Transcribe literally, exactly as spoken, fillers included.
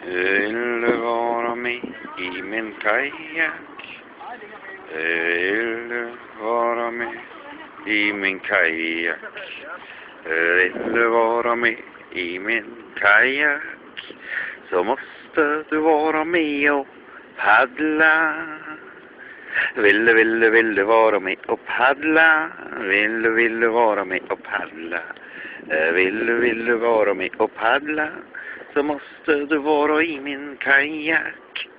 Vill du vara med i min kajak? Vill du vara med i min kajak? Vill du vara med i min kajak? Så måste du vara med och paddla. Vill du, vill du, vill du vara med och paddla? Vill du, vill du vara med och paddla? Vill du, vill du vara med och paddla? Så måste du vara i min kajak.